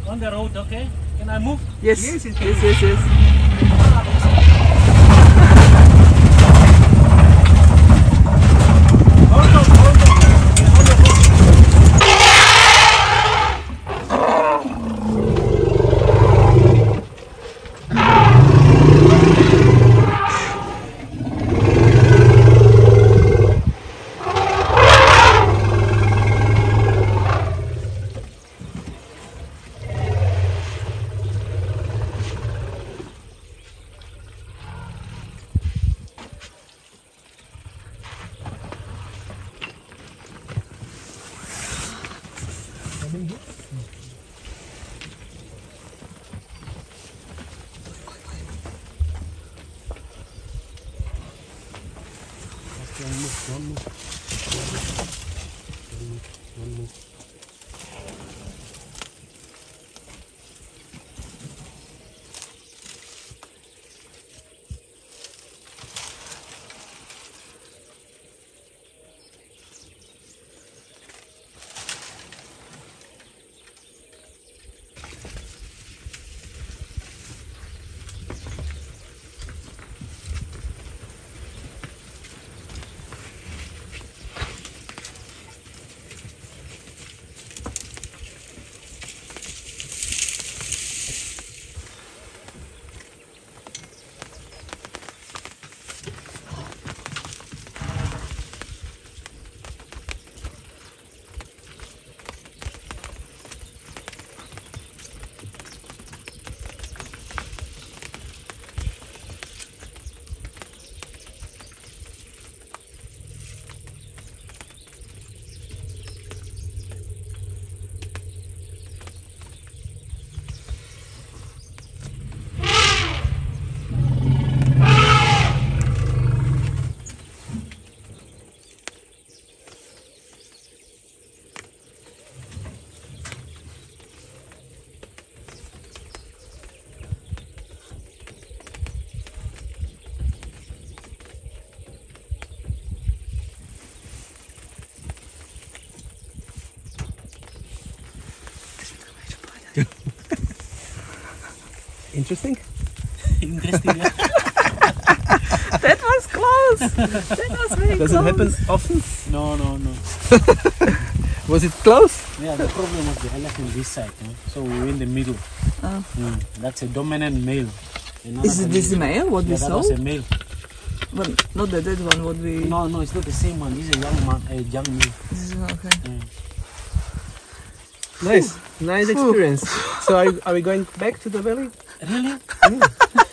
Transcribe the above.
on the road, okay? Can I move? Yes. Yes, Yes. yes, Yes. Yes. Hold on, hold on. Okay, hold on. Interesting. Interesting. Yeah? That was close. That was very Does close. it happen often? No, no, no. Was it close? Yeah, the problem was the elephant this side, so we're in the middle. Oh. That's a dominant male. Is it this male? What we Yeah, that saw? was a male. Well, not the dead one. What we? No, no, it's not the same one. This is a young man, a young male. This is okay. Nice, nice experience. So are we going back to the valley? Really? Yeah.